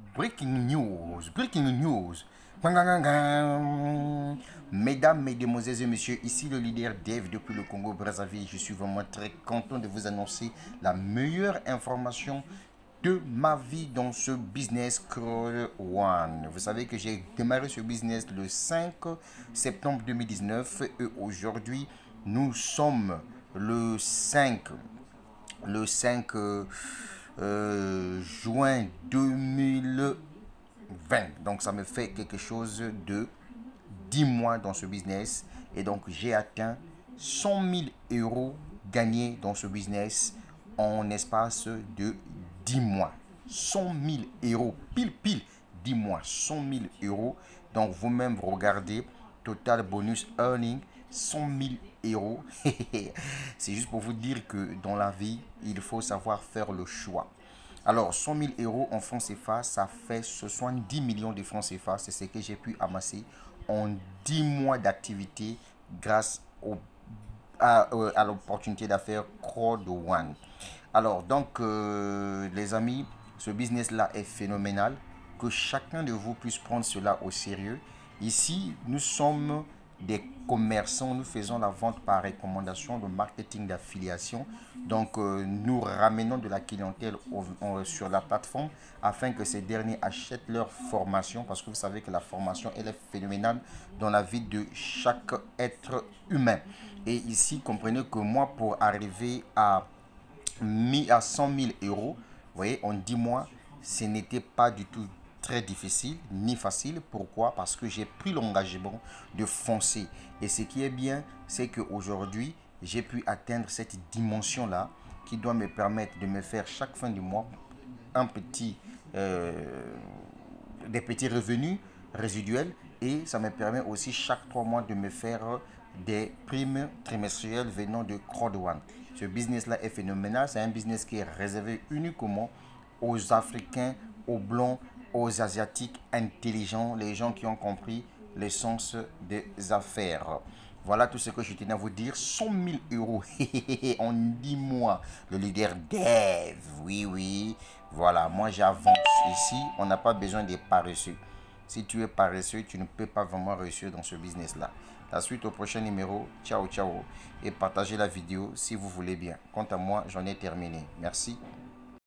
Breaking news, breaking news. Mesdames, mesdemoiselles et messieurs, ici le leader Dave depuis le Congo Brazzaville. Je suis vraiment très content de vous annoncer la meilleure information de ma vie dans ce business Crawl One. Vous savez que j'ai démarré ce business le 5 septembre 2019 et aujourd'hui nous sommes le 5 juin 2020. Donc ça me fait quelque chose de 10 mois dans ce business. Et donc j'ai atteint 100 000 euros gagnés dans ce business en espace de 10 mois. 100 000 euros, pile 10 mois, 100 000 euros. Donc vous-même regardez, total bonus earning, 100 000 euros. C'est juste pour vous dire que dans la vie, il faut savoir faire le choix. Alors, 100 000 euros en francs CFA, ça fait 70 millions de francs CFA. C'est ce que j'ai pu amasser en 10 mois d'activité grâce à l'opportunité d'affaires Crowd One. Alors, donc, les amis, ce business-là est phénoménal. Que chacun de vous puisse prendre cela au sérieux. Ici, nous sommes des commerçants, nous faisons la vente par recommandation, le marketing d'affiliation. Donc, nous ramenons de la clientèle sur la plateforme afin que ces derniers achètent leur formation parce que vous savez que la formation, elle est phénoménale dans la vie de chaque être humain. Et ici, comprenez que moi, pour arriver à 100 000 euros, vous voyez, en 10 mois, ce n'était pas du tout très difficile ni facile. Pourquoi? Parce que j'ai pris l'engagement de foncer. Et ce qui est bien, c'est qu'aujourd'hui, j'ai pu atteindre cette dimension-là qui doit me permettre de me faire chaque fin du mois des petits revenus résiduels. Et ça me permet aussi chaque 3 mois de me faire des primes trimestrielles venant de Crowd One. Ce business-là est phénoménal. C'est un business qui est réservé uniquement aux Africains, aux Blancs, aux Asiatiques intelligents, les gens qui ont compris l'essence des affaires. Voilà tout ce que je tenais à vous dire. 100 000 euros en 10 mois. Le leader Dave. Oui. Voilà, moi j'avance. Ici, on n'a pas besoin des paresseux. Si tu es paresseux, tu ne peux pas vraiment réussir dans ce business-là. La suite au prochain numéro. Ciao. Et partagez la vidéo si vous voulez bien. Quant à moi, j'en ai terminé. Merci.